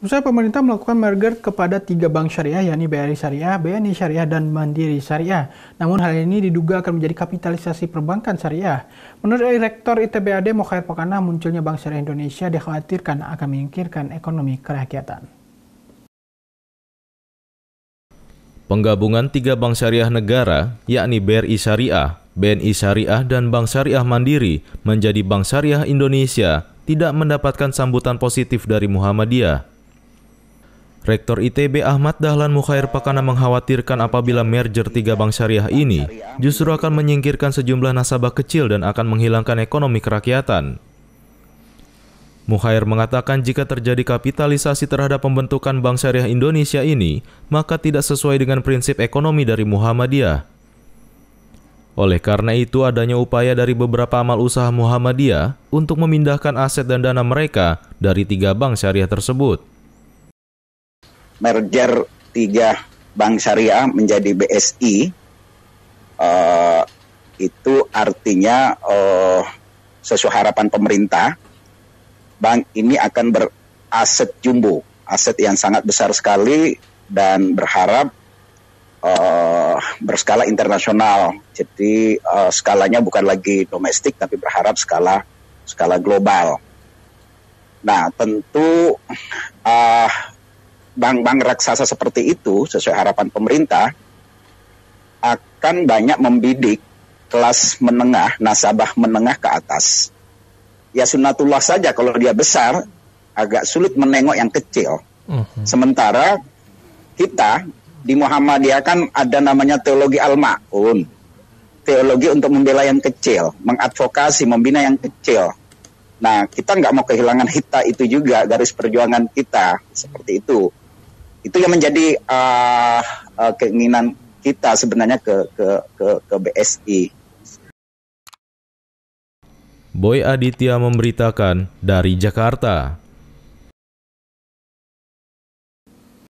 Usai pemerintah melakukan merger kepada 3 bank syariah, yakni BRI Syariah, BNI Syariah, dan Mandiri Syariah. Namun hal ini diduga akan menjadi kapitalisasi perbankan syariah. Menurut Rektor ITBAD Mukhair Pakana, munculnya Bank Syariah Indonesia dikhawatirkan akan menyingkirkan ekonomi kerakyatan. Penggabungan 3 bank syariah negara, yakni BRI Syariah, BNI Syariah, dan Bank Syariah Mandiri menjadi Bank Syariah Indonesia tidak mendapatkan sambutan positif dari Muhammadiyah. Rektor ITB Ahmad Dahlan Mukhair Pakana mengkhawatirkan apabila merger 3 bank syariah ini justru akan menyingkirkan sejumlah nasabah kecil dan akan menghilangkan ekonomi kerakyatan. Mukhair mengatakan jika terjadi kapitalisasi terhadap pembentukan Bank Syariah Indonesia ini, maka tidak sesuai dengan prinsip ekonomi dari Muhammadiyah. Oleh karena itu, adanya upaya dari beberapa amal usaha Muhammadiyah untuk memindahkan aset dan dana mereka dari 3 bank syariah tersebut. Merger 3 bank syariah menjadi BSI, itu artinya sesuai harapan pemerintah, bank ini akan beraset jumbo, aset yang sangat besar sekali dan berharap berskala internasional. Jadi skalanya bukan lagi domestik tapi berharap skala global. Nah, tentu bank-bank raksasa seperti itu sesuai harapan pemerintah akan banyak membidik kelas menengah, nasabah menengah ke atas. Ya sunnatullah saja kalau dia besar agak sulit menengok yang kecil. Sementara kita di Muhammadiyah kan ada namanya teologi al-ma'un. Teologi untuk membela yang kecil, mengadvokasi, membina yang kecil. Nah, kita nggak mau kehilangan hita itu juga, garis perjuangan kita, seperti itu. Itu yang menjadi keinginan kita sebenarnya ke BSI. Boy Aditya memberitakan dari Jakarta.